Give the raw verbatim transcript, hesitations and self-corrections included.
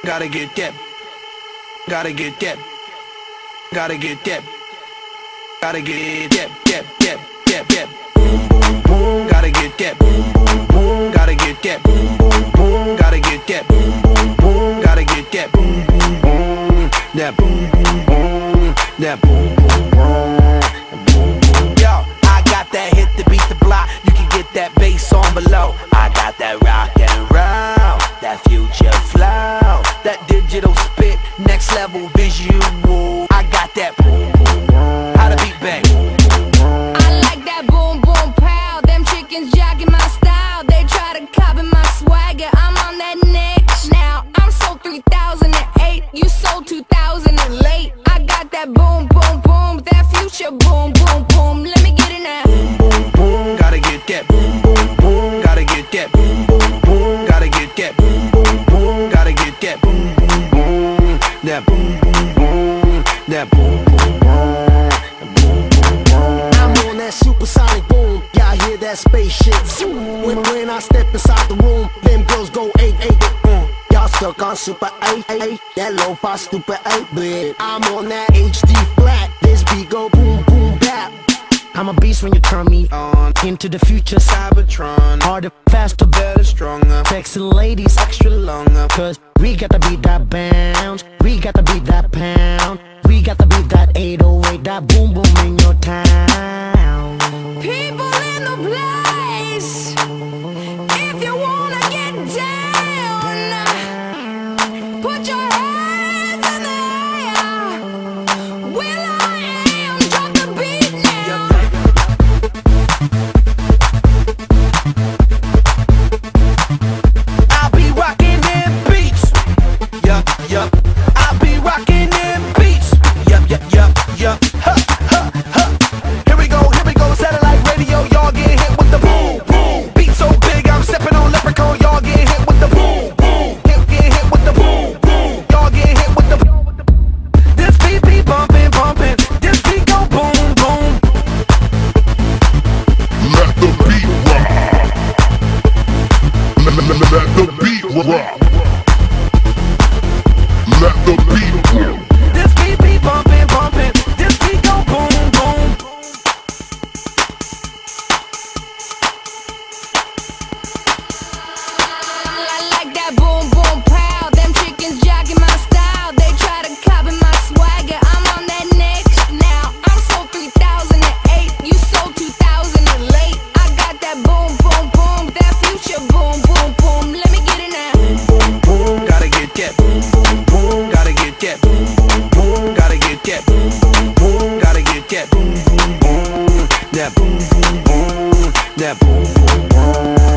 Gotta get that. Gotta get that. Gotta get that. Gotta get that. That. That. That. That. Gotta get that. Gotta get that. Gotta get that. Gotta get that. That boom boom boom. That boom boom boom. Yo, I got that hit to beat the block. You can get that bass on below. I got that rock and roll, that future flow, that digital spit, next level visual. I got that boom boom boom. How the beat bang? I like that boom boom pow. Them chickens jogging my style. They try to copy my swagger. I'm on that next now. I'm sold three thousand eight. You sold two thousand and late. I got that boom boom boom. That future boom boom boom. Let me get it now. Boom boom boom. Gotta get that. Boom boom boom. Gotta get that. Boom boom boom. Gotta get that. Boom boom boom. Gotta get that. Boom boom boom. That boom boom boom. That boom boom boom. I'm on that supersonic boom. Y'all hear that spaceship? When, when I step inside the room, them girls go eight eight. Mm. Y'all stuck on super eight eight. That lo-fi stupid eight bit. I'm on that H D flat. This beat go boom boom bap. I'm a beast when you turn me on. Into the future, Cybertron. Harder, faster, better, stronger. Sexy ladies, extra longer. Cause we got to beat that bounce. We got to beat that pound. We got to beat that eight oh eight. That boom boom in your town. People in the place, if you wanna get down, put your hands in the air. Will I am, drop the beat now. I'll be rocking them beats. Yup, yup. I'll be rocking them beats. Yup, yup, yup, yup. Ha, ha, ha. Here we go, here we go. Satellite radio, y'all get hit with the boom, boom. Beat so big, I'm stepping on leprechaun. Y'all get hit with the boom, boom. Hit, get hit with the boom, boom. Y'all get hit with the. This beat be bumping, bumping. This beat go boom, boom. Let the beat rock. Let, let, let, let the beat rock. Let the beat rock. This beat be bumping, bumping. This beat go boom, boom. I like that boom boom pow. Them chickens jogging my style. They try to copy my swagger. I'm on that next now. I'm sold three thousand eight. You sold two thousand and late. I got that boom boom boom. That future boom boom boom. Let me get it now. Boom, boom, gotta get that. Boom, boom, boom, gotta get that. Boom, boom, boom, gotta get that. Boom, boom, boom, gotta get that. Boom, boom, boom, that boom, boom, boom, that boom, boom, boom.